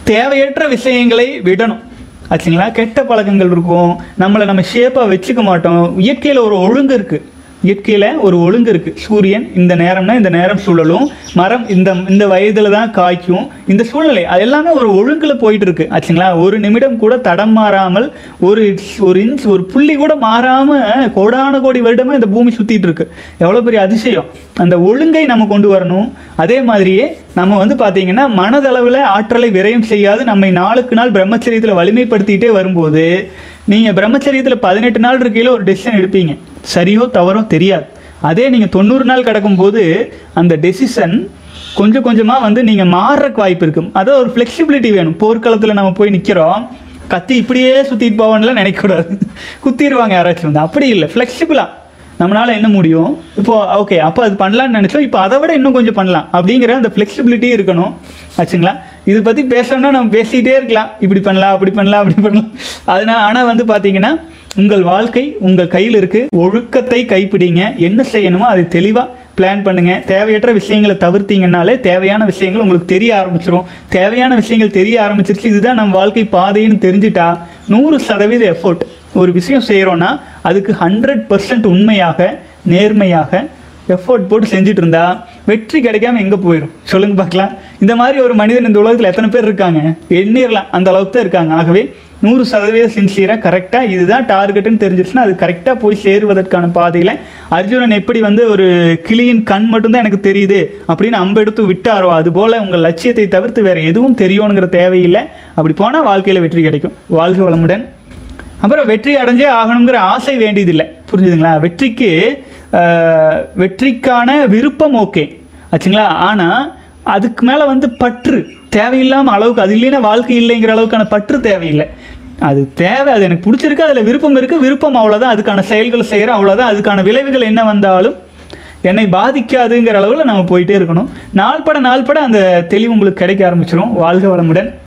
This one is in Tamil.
தேவையற்ற விஷயங்களை விடணும் ஆச்சுங்களா. கெட்ட பழக்கங்கள் இருக்கும், நம்மளை நம்ம ஷேப்பாக வச்சுக்க மாட்டோம். இயற்கையில் ஒரு ஒழுங்கு இருக்குது, இயற்கையில் ஒரு ஒழுங்கு இருக்குது. சூரியன் இந்த நேரம்னா இந்த நேரம் சுழலும், மரம் இந்த வயதில் தான் காய்க்கும், இந்த சூழ்நிலை அது எல்லாமே ஒரு ஒழுங்கில் போயிட்டு இருக்கு ஆச்சுங்களா. ஒரு நிமிடம் கூட தடம் மாறாமல், ஒரு இன்ச் ஒரு புள்ளி கூட மாறாமல் கோடான கோடி வருடமாக இந்த பூமி சுற்றிட்டு இருக்கு. எவ்வளோ பெரிய அதிசயம். அந்த ஒழுங்கை நம்ம கொண்டு வரணும். அதே மாதிரியே நம்ம வந்து பார்த்தீங்கன்னா மனதளவில் ஆற்றலை விரயம் செய்யாது நம்மை நாளுக்கு நாள் பிரம்மச்சரியத்தில் வலிமைப்படுத்திகிட்டே வரும்போது, நீங்கள் பிரம்மச்சரியத்தில் 18 நாள் இருக்கையில் ஒரு டெசிஷன் எடுப்பீங்க, சரியோ தவறோ தெரியாது. அதே நீங்கள் 90 நாள் கிடக்கும்போது அந்த டெசிஷன் கொஞ்சம் கொஞ்சமாக வந்து நீங்கள் மாறுறக்கு வாய்ப்பு இருக்கும். அதான் ஒரு ஃப்ளெக்சிபிலிட்டி வேணும். போர்க்களத்தில் நம்ம போய் நிற்கிறோம், கத்தி இப்படியே சுற்றிட்டு போவான்லாம் நினைக்கக்கூடாது, குத்திடுவாங்க யாராச்சும் வந்து. அப்படி இல்லை, ஃப்ளெக்சிபிளாக நம்மளால் என்ன முடியும், இப்போது ஓகே அப்போ அது பண்ணலான்னு நினச்சோம், இப்போ அதை விட இன்னும் கொஞ்சம் பண்ணலாம் அப்படிங்கிற அந்த ஃப்ளெக்சிபிலிட்டி இருக்கணும் ஆச்சுங்களா. இதை பற்றி பேசணும்னா நம்ம பேசிகிட்டே இருக்கலாம், இப்படி பண்ணலாம் அப்படி பண்ணலாம் அப்படி பண்ணலாம். அதனால் ஆனால் வந்து பார்த்தீங்கன்னா உங்கள் வாழ்க்கை உங்கள் கையில் இருக்குது. ஒழுக்கத்தை கைப்பிடிங்க, என்ன செய்யணுமோ அதை தெளிவாக பிளான் பண்ணுங்கள். தேவையற்ற விஷயங்களை தவிர்த்தீங்கன்னாலே தேவையான விஷயங்கள் உங்களுக்கு தெரிய ஆரம்பிச்சிடும். தேவையான விஷயங்கள் தெரிய ஆரம்பிச்சிருச்சு, இதுதான் நம்ம வாழ்க்கை பாதைன்னு தெரிஞ்சுட்டா 100% எஃபோர்ட். ஒரு விஷயம் செய்கிறோன்னா அதுக்கு 100% உண்மையாக நேர்மையாக எஃபோர்ட் போட்டு செஞ்சுட்டு இருந்தா வெற்றி கிடைக்காம எங்கே போயிடும் சொல்லுங்க பார்க்கலாம். இந்த மாதிரி ஒரு மனிதன் இந்த உலகத்தில் எத்தனை பேர் இருக்காங்க, எண்ணிரலாம், அந்த அளவுக்கு தான் இருக்காங்க. ஆகவே 100% சின்சியராக கரெக்டாக இதுதான் டார்கெட்டுன்னு தெரிஞ்சிச்சுன்னா அது கரெக்டாக போய் சேருவதற்கான பாதையில் அர்ஜுனன் எப்படி வந்து ஒரு கிளியின் கண் மட்டும்தான் எனக்கு தெரியுது அப்படின்னு அம்பெடுத்து விட்டாரோ, அதுபோல் உங்கள் லட்சியத்தை தவிர்த்து வேறு எதுவும் தெரியும்ங்கிற தேவையில்லை. அப்படி போனால் வாழ்க்கையில் வெற்றி கிடைக்கும். வாழ்க வளமுடன். அப்புறம் வெற்றி அடைஞ்சே ஆகணுங்கிற ஆசை வேண்டியதில்லை, புரிஞ்சுதுங்களா. வெற்றிக்கான விருப்பம் ஓகே ஆச்சுங்களா. ஆனால் அதுக்கு மேலே வந்து பற்று தேவையில்லாமல் அளவுக்கு, அது இல்லைன்னா வாழ்க்கை இல்லைங்கிற அளவுக்கான பற்று தேவையில்லை. அது தேவை, அது எனக்கு பிடிச்சிருக்கு, அதில் விருப்பம் இருக்குது, விருப்பம் அவ்வளோதான், அதுக்கான செயல்கள் செய்கிறேன் அவ்வளோதான், அதுக்கான விளைவுகள் என்ன வந்தாலும் என்னை பாதிக்காதுங்கிற அளவில் நம்ம போயிட்டே இருக்கணும். நாள்பட அந்த தெளிவு உங்களுக்கு கிடைக்க ஆரம்பிச்சிடும். வாழ்க வளமுடன்.